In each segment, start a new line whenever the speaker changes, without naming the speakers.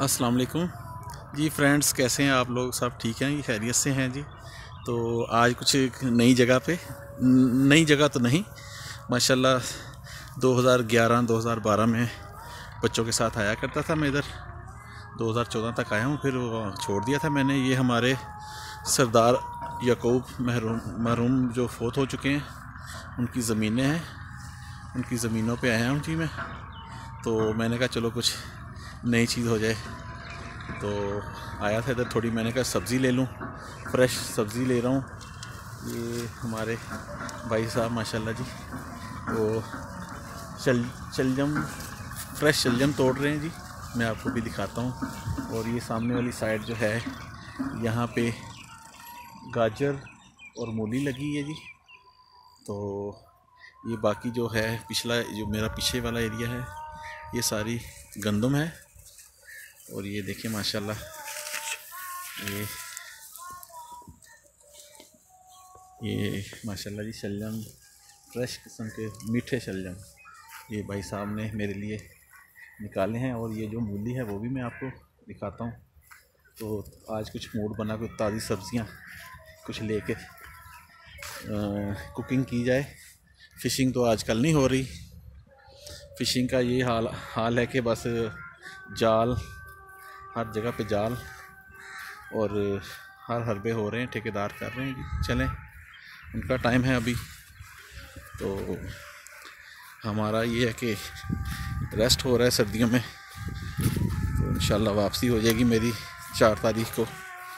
अस्सलाम वालेकुम जी फ्रेंड्स, कैसे हैं आप लोग? सब ठीक हैं? ये खैरियत से हैं जी। तो आज कुछ एक नई जगह पे, नई जगह तो नहीं, माशाल्लाह 2011-2012 में बच्चों के साथ आया करता था मैं इधर। 2014 तक आया हूँ, फिर वो छोड़ दिया था मैंने। ये हमारे सरदार याकूब मरहूम जो फोत हो चुके हैं, उनकी ज़मीनें हैं। उनकी ज़मीनों पे आया हूँ जी मैं। तो मैंने कहा चलो कुछ नई चीज़ हो जाए, तो आया था इधर। थोड़ी मैंने कहा सब्ज़ी ले लूँ, फ्रेश सब्ज़ी ले रहा हूँ। ये हमारे भाई साहब माशाल्लाह जी, वो शलजम, फ्रेश शलजम तोड़ रहे हैं जी। मैं आपको भी दिखाता हूँ। और ये सामने वाली साइड जो है, यहाँ पे गाजर और मूली लगी है जी। तो ये बाकी जो है, पिछला जो मेरा पीछे वाला एरिया है, ये सारी गंदम है। और ये देखिए माशाल्लाह, ये माशाल्लाह जी शलजम, फ्रेश किस्म के मीठे शलजम ये भाई साहब ने मेरे लिए निकाले हैं। और ये जो मूली है वो भी मैं आपको दिखाता हूँ। तो आज कुछ मूड बना, कुछ ताज़ी सब्ज़ियाँ कुछ लेके कुकिंग की जाए। फ़िशिंग तो आजकल नहीं हो रही। फ़िशिंग का ये हाल है कि बस जाल, हर जगह पे जाल, और हर हरबे हो रहे हैं, ठेकेदार कर रहे हैं कि चलें, उनका टाइम है अभी। तो हमारा ये है कि रेस्ट हो रहा है सर्दियों में। तो इंशाल्लाह वापसी हो जाएगी मेरी 4 तारीख को।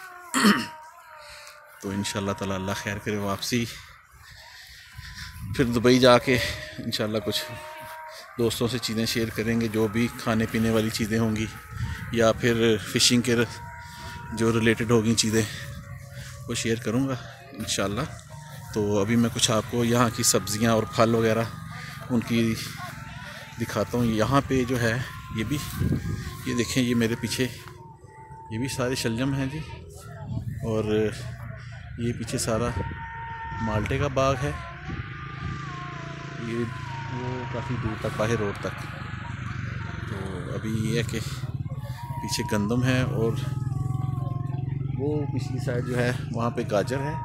तो इंशाल्लाह ताला अल्लाह खैर करे वापसी। फिर दुबई जाके इंशाल्लाह कुछ दोस्तों से चीज़ें शेयर करेंगे, जो भी खाने पीने वाली चीज़ें होंगी, या फिर फ़िशिंग के जो रिलेटेड होगी चीज़ें, वो शेयर करूँगा इंशाल्लाह। तो अभी मैं कुछ आपको यहाँ की सब्ज़ियाँ और फल वगैरह उनकी दिखाता हूँ। यहाँ पे जो है ये भी, ये देखें, ये मेरे पीछे ये भी सारे शलजम हैं जी। और ये पीछे सारा माल्टे का बाग है, ये वो काफ़ी दूर तक, बाहर रोड तक। तो अभी ये है कि पीछे गंदम है, और वो पिछली साइड जो है वहाँ पे गाजर है।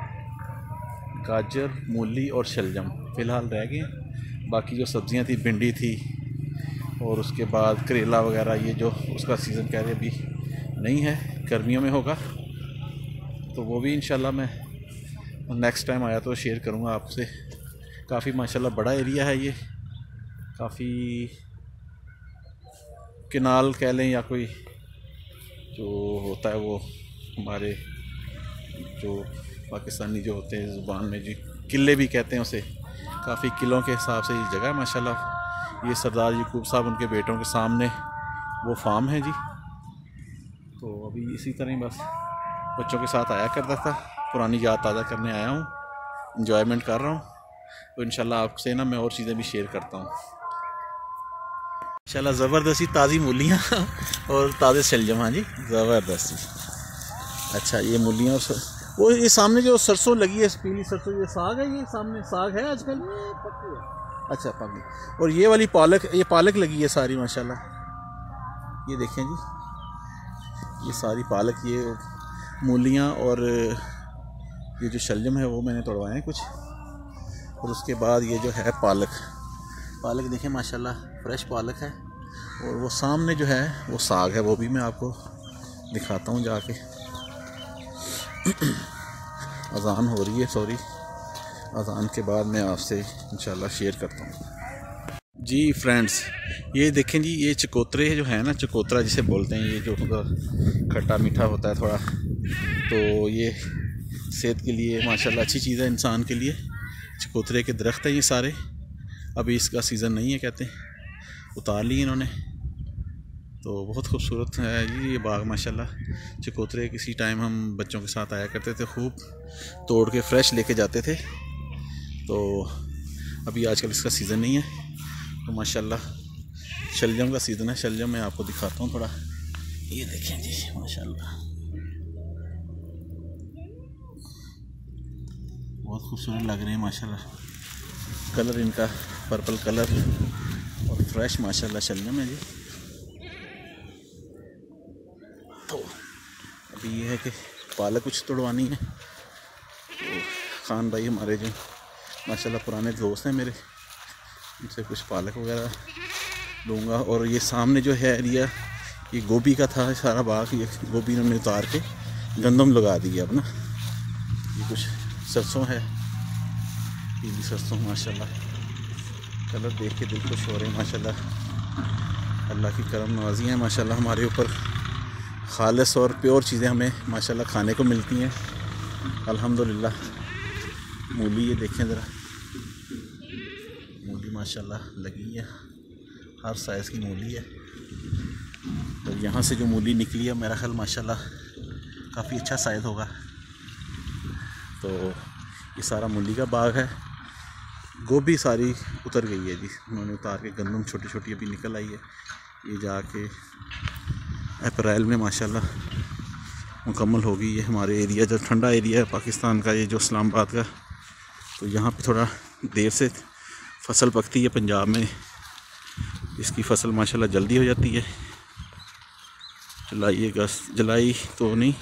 गाजर, मूली और शलजम फ़िलहाल रह गए। बाकी जो सब्ज़ियाँ थी, भिंडी थी, और उसके बाद करेला वगैरह, ये जो उसका सीज़न कह रहे अभी नहीं है, गर्मियों में होगा। तो वो भी इंशाल्लाह मैं नेक्स्ट टाइम आया तो शेयर करूँगा आपसे। काफ़ी माशाल्लाह बड़ा एरिया है ये, काफ़ी किनाल कह लें, या कोई जो होता है वो हमारे जो पाकिस्तानी जो होते हैं ज़ुबान में जी, किले भी कहते हैं उसे। काफ़ी किलों के हिसाब से ये जगह है माशाल्लाह। ये सरदार याकूब साहब, उनके बेटों के सामने वो फार्म है जी। तो अभी इसी तरह ही बस बच्चों के साथ आया करता था, पुरानी याद ताज़ा करने आया हूँ, इंजॉयमेंट कर रहा हूँ। तो इंशाल्लाह आपसे ना मैं और चीज़ें भी शेयर करता हूँ इंशाल्लाह। ज़बरदस्ती ताज़ी मूलियाँ और ताज़े शलजम, हाँ जी ज़बरदस्ती। अच्छा, ये मूलियाँ और वो ये सामने जो सरसों लगी है, पीली सरसों, ये साग है, ये सामने साग है आजकल। पकी है? अच्छा, पकी। और ये वाली पालक, ये पालक लगी है सारी माशाल्लाह। ये देखें जी, ये सारी पालक, ये मूलियाँ और ये जो शलजम है वो मैंने तोड़वाए हैं कुछ। और उसके बाद ये जो है पालक देखें माशाल्लाह, फ्रेश पालक है। और वो सामने जो है वो साग है, वो भी मैं आपको दिखाता हूँ जाके। अज़ान हो रही है, सॉरी, अज़ान के बाद मैं आपसे इंशाल्लाह शेयर करता हूँ जी। फ्रेंड्स, ये देखें जी, ये चकोतरे जो है ना, चकोतरा जिसे बोलते हैं, ये जो खट्टा मीठा होता है थोड़ा, तो ये सेहत के लिए माशाल्लाह अच्छी चीज़ है इंसान के लिए। चकोतरे के दरख्त हैं ये सारे, अभी इसका सीज़न नहीं है कहते, उतार लिए इन्होंने। तो बहुत खूबसूरत है जी ये बाग माशाल्लाह। चकोतरे किसी टाइम हम बच्चों के साथ आया करते थे, खूब तोड़ के फ्रेश लेके जाते थे। तो अभी आजकल इसका सीज़न नहीं है। तो माशाल्लाह शलजम का सीज़न है। शलजम मैं आपको दिखाता हूँ थोड़ा, ये देखें जी माशाल्लाह, बहुत खूबसूरत लग रहे हैं माशाल्लाह। कलर इनका पर्पल कलर और फ्रेश माशाल्लाह शलजम है जी। तो अभी ये है कि पालक कुछ तोड़वानी है। तो खान भाई हमारे जो माशाल्लाह पुराने दोस्त हैं मेरे, उनसे कुछ पालक वगैरह लूँगा। और ये सामने जो है एरिया ये गोभी का था सारा बाग, ये गोभी उन्होंने उतार के गंदम लगा दी है अब ना। ये कुछ सरसों है, पीली सरसों माशाल्लाह, कलर देख के दिल खुश हो रहे हैं माशाल्लाह। अल्लाह की करम नवाजी है माशाल्लाह हमारे ऊपर, खालिस और प्योर चीज़ें हमें माशाल्लाह खाने को मिलती हैं अल्हम्दुलिल्लाह। मूली ये देखें ज़रा, मूली माशाल्लाह लगी है, हर साइज़ की मूली है। तो यहाँ से जो मूली निकली है मेरा ख्याल माशाल्लाह काफ़ी अच्छा साइज़ होगा। तो ये सारा मूली का बाग है। गोभी सारी उतर गई है जी, उन्होंने उतार के गंदम छोटी छोटी अभी निकल आई है। ये जाके अप्रैल में माशाल्लाह मुकम्मल होगी। ये हमारे एरिया जो ठंडा एरिया है पाकिस्तान का, ये जो इस्लामाबाद का, तो यहाँ पे थोड़ा देर से फसल पकती है। पंजाब में इसकी फसल माशाल्लाह जल्दी हो जाती है। जुलाई अगस्त, जुलाई तो नहीं,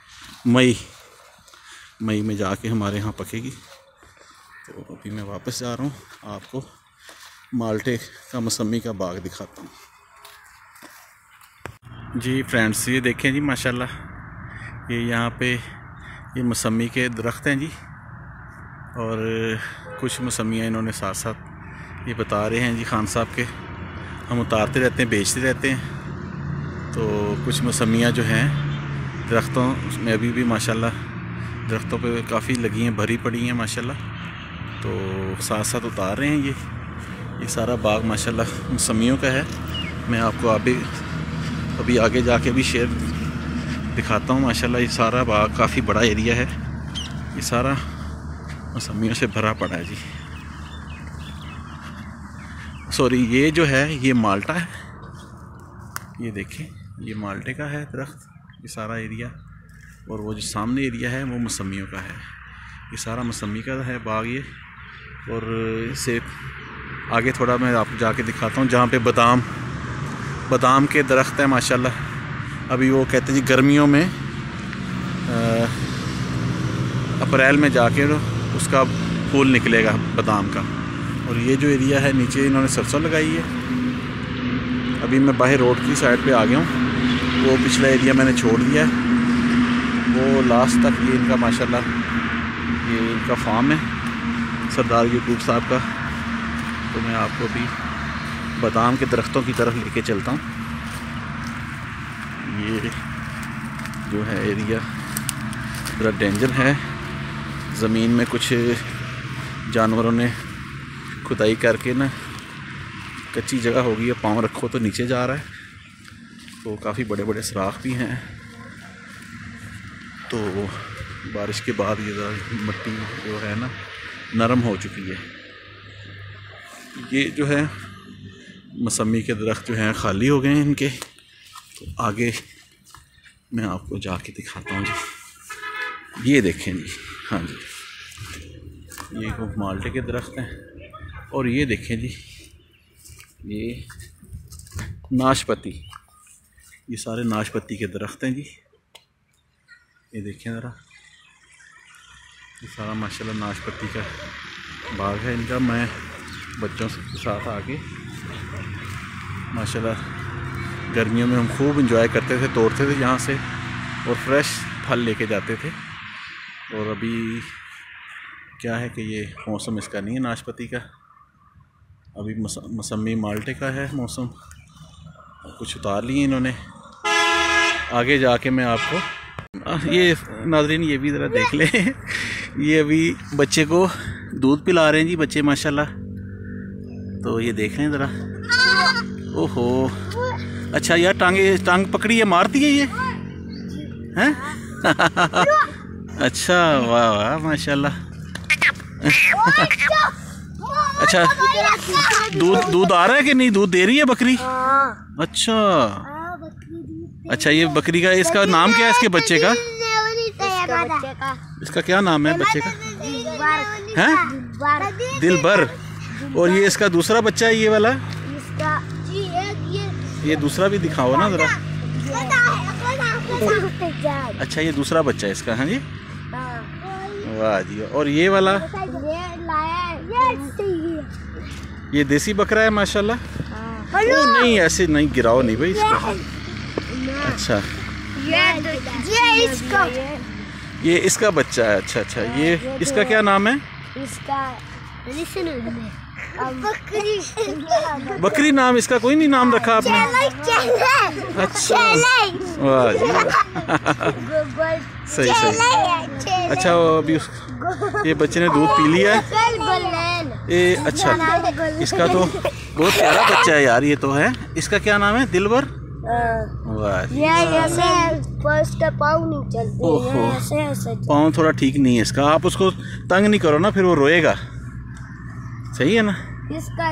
मई में जाके हमारे यहाँ पकेगी। तो अभी मैं वापस जा रहा हूँ, आपको माल्टे का मौसमी का बाग दिखाता हूँ जी। फ्रेंड्स ये देखें जी माशाल्लाह, ये यहाँ पे ये मौसमी के दरख्त हैं जी, और कुछ मौसमियाँ इन्होंने साथ साथ ये बता रहे हैं जी खान साहब के, हम उतारते रहते हैं बेचते रहते हैं। तो कुछ मौसमियाँ जो हैं दरख्तों में अभी भी माशाल्लाह दरख्तों पे काफ़ी लगी हैं, भरी पड़ी हैं माशाल्लाह। तो साथ साथ उतार रहे हैं ये सारा बाग माशाल्लाह मौसमियों का है। मैं आपको अभी आगे जाके भी शेयर दिखाता हूँ माशाल्लाह। ये सारा बाग काफ़ी बड़ा एरिया है, ये सारा मौसमियों से भरा पड़ा है जी। सॉरी, ये जो है ये माल्टा है, ये देखें ये माल्टे का है दरख्त, ये सारा एरिया। और वो जो सामने एरिया है वो मौसमियों का है, ये सारा मौसमी का है बाग ये। और इससे आगे थोड़ा मैं आपको जाके दिखाता हूँ जहाँ पे बादाम के दरख्त हैं माशाल्लाह। अभी वो कहते हैं जी गर्मियों में अप्रैल में जाके उसका फूल निकलेगा बादाम का। और ये जो एरिया है नीचे इन्होंने सरसों लगाई है। अभी मैं बाहर रोड की साइड पे आ गया हूँ, वो पिछला एरिया मैंने छोड़ दिया है, वो लास्ट तक ये इनका माशाल्लाह ये इनका फार्म है सरदार यूट्यूब साहब का। तो मैं आपको अभी बादाम के दरख्तों की तरफ लेके चलता हूँ। ये जो है एरिया ज़रा डेंजर है, ज़मीन में कुछ जानवरों ने खुदाई करके ना कच्ची जगह हो गई है, पाँव रखो तो नीचे जा रहा है। तो काफ़ी बड़े बड़े सुराख भी हैं। तो बारिश के बाद ये ज़रा मिट्टी जो है ना नरम हो चुकी है। ये जो है मौसमी के दरख्त जो हैं खाली हो गए हैं इनके। तो आगे मैं आपको जाके दिखाता हूँ जी। ये देखें जी, हाँ जी, ये वो माल्टे के दरख्त हैं। और ये देखें जी, ये नाशपती, ये सारे नाशपती के दरख्त हैं जी। ये देखें ज़रा, ये सारा माशाल्लाह नाशपती का बाग है इनका। मैं बच्चों के साथ आके माशाल्लाह गर्मियों में हम खूब इंजॉय करते थे, तोड़ते थे यहाँ से और फ्रेश फल लेके जाते थे। और अभी क्या है कि ये मौसम इसका नहीं है नाशपती का, अभी मौसमी माल्टे का है मौसम। कुछ उतार लिए इन्होंने। आगे जाके मैं आपको ये नाज़रीन ये भी ज़रा देख लें। ये अभी बच्चे को दूध पिला रहे हैं जी बच्चे माशाल्लाह। तो ये देख रहे हैं ज़रा, ओहो अच्छा यार टांग पकड़ी है, मारती है ये हैं? अच्छा वाह वाह माशाल्लाह। अच्छा दूध आ रहा है कि नहीं, दूध दे रही है बकरी? अच्छा ये बकरी का इसका नाम क्या है, इसके बच्चे का? इसका क्या नाम है बच्चे का? हैं? दिलबर। और ये इसका दूसरा बच्चा है ये वाला? ये दूसरा भी दिखाओ ना जरा। अच्छा ये दूसरा बच्चा है इसका। हाँ जी, वाह जी। और ये वाला ये देसी बकरा है माशाल्लाह। ओ नहीं, ऐसे नहीं गिराओ नहीं भाई इसको। अच्छा ये इसका बच्चा है। अच्छा अच्छा, ये इसका क्या नाम है?
इसका
बकरी नाम इसका कोई नहीं नाम रखा आपने? अच्छा वाह जी सही सही। अच्छा अभी ये बच्चे ने दूध पी लिया है ये। अच्छा इसका तो बहुत प्यारा बच्चा है यार ये तो है। इसका क्या नाम है? दिलवर। वाह जी, पाँव थोड़ा ठीक नहीं है इसका। आप उसको तंग नहीं करो ना, फिर वो रोएगा। सही है ना?
इसका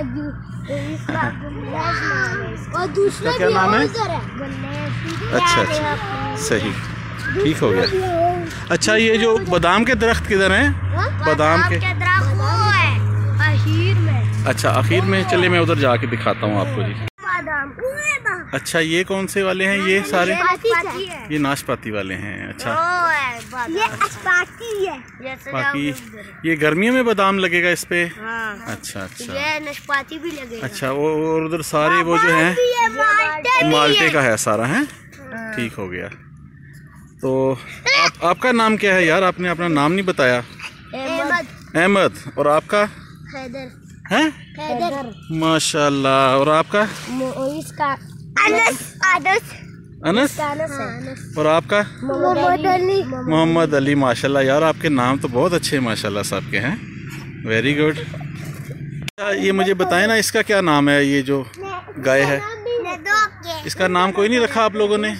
दूसरा क्या नाम है? अच्छा अच्छा सही, ठीक हो गया। अच्छा ये जो बादाम के दरख्त किधर हैं? बादाम के
दरख्त वो है आखिर में।
अच्छा आखिर में, चलिए मैं उधर जाके दिखाता हूँ आपको जी।
बादाम।
अच्छा ये कौन से वाले हैं ये सारे? ये नाशपाती वाले हैं। अच्छा
ये नाशपाती है।
बाकी ये गर्मियों में बादाम लगेगा इस पे।
हाँ।
अच्छा अच्छा,
ये नाशपाती भी लगेगा।
अच्छा और उधर सारे वो जो है माल्टे का है सारा है। ठीक हो गया। तो आपका नाम क्या है यार? आपने अपना नाम नहीं बताया। अहमद। और आपका?
हैदर।
है माशाल्लाह। और आपका?
इसका अनस।
अनस। और आपका? मोहम्मद अली। माशाल्लाह यार आपके नाम तो बहुत अच्छे हैं माशाल्लाह सबके हैं। Very good. ये मुझे बताएं ना इसका क्या नाम है? ये जो गाय है इसका नाम कोई नहीं रखा आप लोगों ने?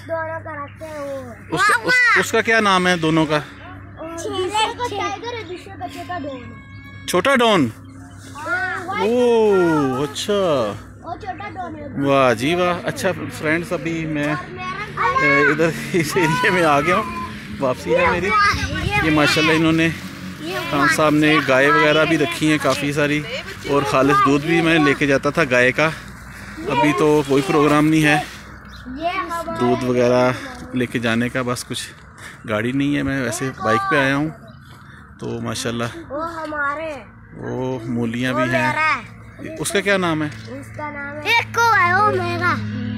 उसका क्या नाम है दोनों का? छोटा डॉन। ओह अच्छा, वाह जी वाह। अच्छा फ्रेंड्स अभी मैं इधर इस एरिया में आ गया हूँ, वापसी है मेरी। ये माशाल्लाह इन्होंने खान साहब ने गाय वगैरह भी रखी हैं काफ़ी सारी, और खालिस दूध भी मैं लेके जाता था गाय का। अभी तो कोई प्रोग्राम नहीं है दूध वगैरह लेके जाने का, बस कुछ गाड़ी नहीं है, मैं वैसे बाइक पे आया हूँ। तो माशाल्लाह वो मूलियाँ भी हैं। उसका क्या नाम है?
उसका नाम है एको है ओ मेरा।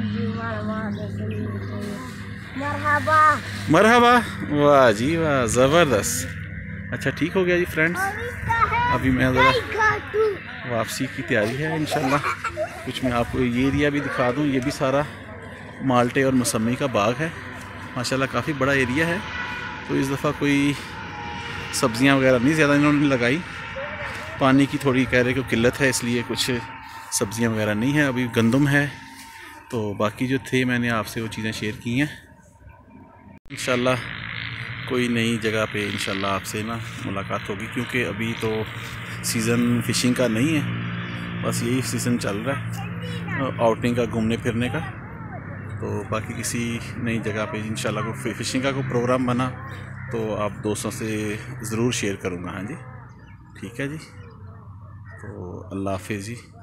मरहबा।
मरहबा, वाह जी वाह, ज़बरदस्त। अच्छा ठीक हो गया जी फ्रेंड्स, अभी मैं ज़रा वापसी की तैयारी है इंशाल्लाह। कुछ मैं आपको ये एरिया भी दिखा दूँ। ये भी सारा माल्टे और मौसमी का बाग है माशाल्लाह, काफ़ी बड़ा एरिया है। तो इस दफ़ा कोई सब्ज़ियाँ वगैरह नहीं ज़्यादा इन्होंने लगाई, पानी की थोड़ी कह रहे कि किल्लत है, इसलिए कुछ सब्ज़ियाँ वगैरह नहीं है। अभी गंदम है। तो बाकी जो थे मैंने आपसे वो चीज़ें शेयर की हैं। इंशाल्लाह कोई नई जगह पे इंशाल्लाह आपसे ना मुलाकात होगी, क्योंकि अभी तो सीज़न फ़िशिंग का नहीं है, बस यही सीज़न चल रहा है आउटिंग का, घूमने फिरने का। तो बाकी किसी नई जगह पे इंशाल्लाह को फ़िशिंग का कोई प्रोग्राम बना तो आप दोस्तों से ज़रूर शेयर करूँगा। हाँ जी ठीक है जी। तो अल्लाह हाफ़िज़ जी।